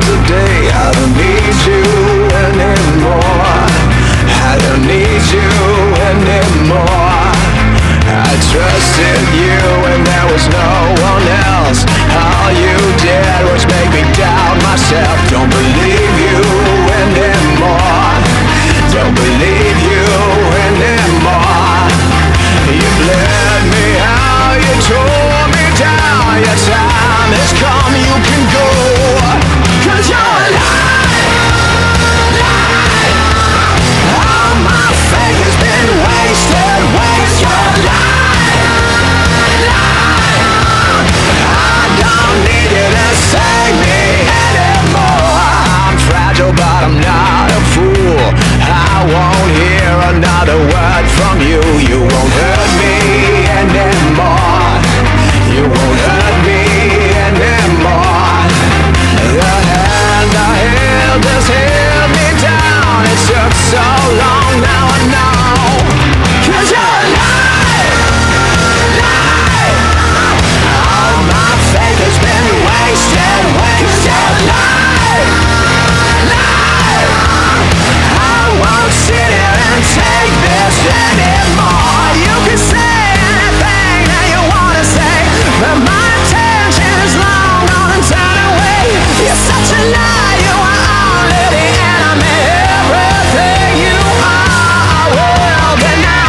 the day. I don't need you anymore. I don't need you anymore. I trusted you and there was no one else. All you did was make me doubt myself. Don't believe you anymore. Don't believe you anymore. You bled me out, you tore me down. Your time has come, you can go. 'Cause you're alive. All my faith has been wasted. Your life. I don't need you to save me anymore. I'm fragile but I'm not a fool. I won't hear another word from you. You won't hurt me anymore. You won't hurt me anymore. The hand I held just held me down. It took so long, now I know. 'Cause you're alive. All my faith has been wasted. 'Cause you're alive. I won't sit here and take this anymore. You can say anything that you wanna say, but my attention is long gone and turned away. You're such a lie, you are only the enemy. Everything you are, I will deny.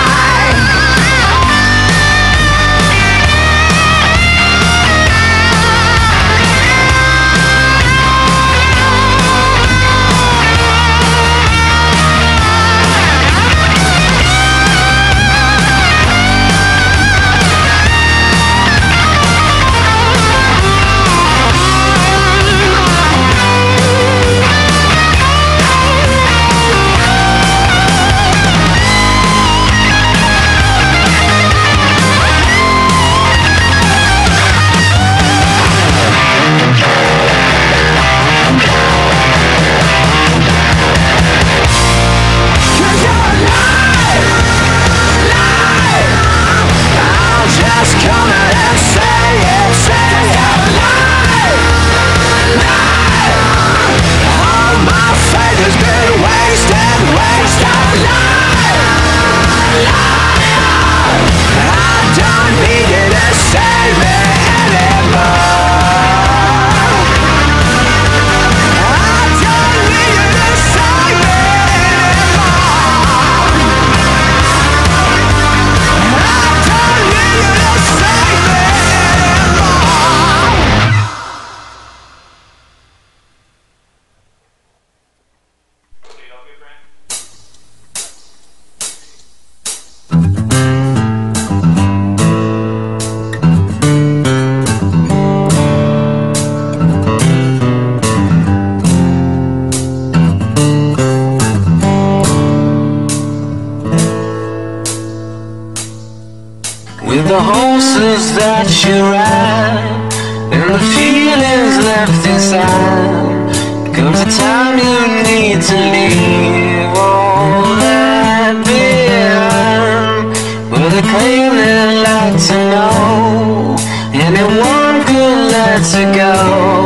With the horses that you ride and the feelings left inside, comes a time you need to leave all that behind. With a claim they'd like to know, anyone could let it go.